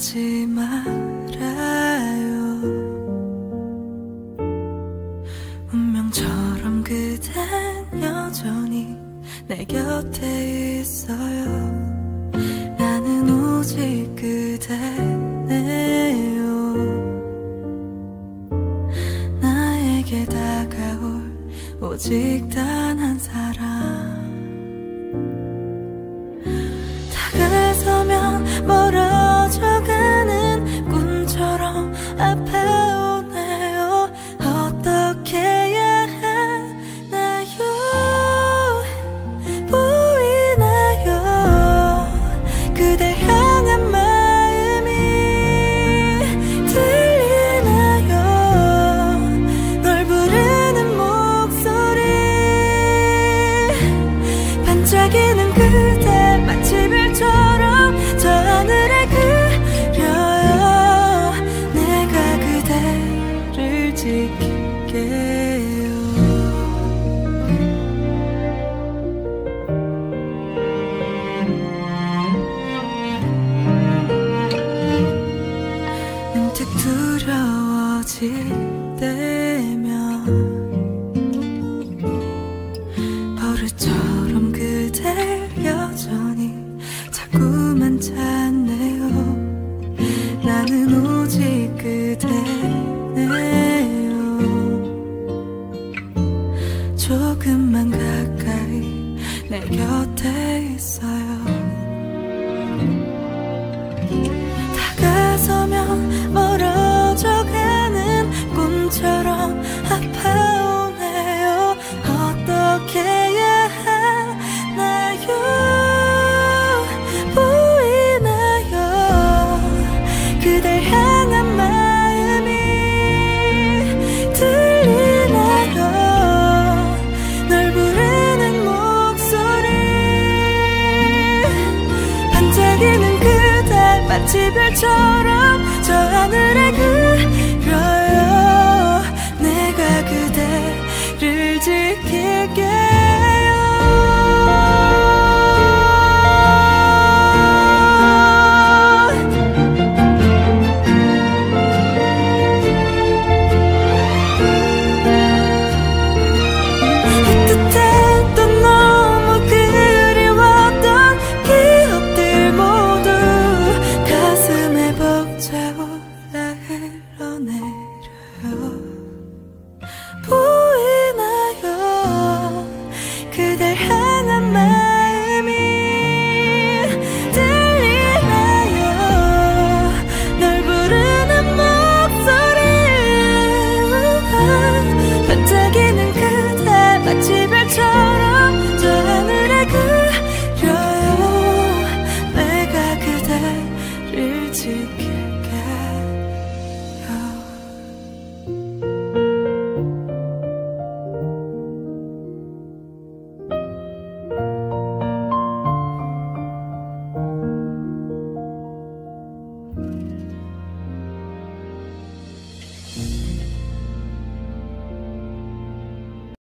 하지 말아요. 운명처럼 그댄 여전히 내 곁에 있어요. 나는 오직 그대네요. 나에게 다가올 오직 단 한 사람. 다가서면 멀어져가는 꿈처럼 아파오네요. 어떻게 해야 하나요? 보이나요? 그댈 향한 마음이 들리나요? 널 부르는 목소리 반짝이는 그대 마치 별처럼 저 하늘에 그려요. 내가 그대를 지킬게요. 문득 두려워질 때면 버릇처럼 그댈 여전히 자꾸만 찾네요. 나는 오직 그대네요. 조금만 가까이 내 곁에 있어요. 다가서면 멀어져가는 꿈처럼 아파오네요. 어떻게 해야 하나요? 보이나요? 그댈 향한 마음이 들리나요? 널 부르는 목소리 반짝이는 그대 마치 별처럼 저 하늘에